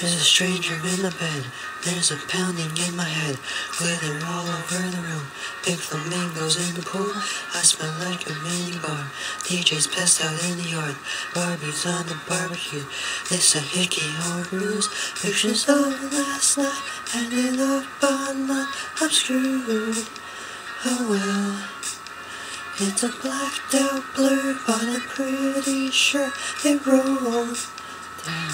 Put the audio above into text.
There's a stranger in the bed. There's a pounding in my head. Glitter all over the room. Pink flamingos in the pool. I smell like a mini bar. DJ's passed out in the yard. Barbie's on the barbecue. This a hickey or bruise. Pictures of last night. Ended up on my. I'm screwed. Oh well. It's a blacked out blur, but I'm pretty sure it rolled down.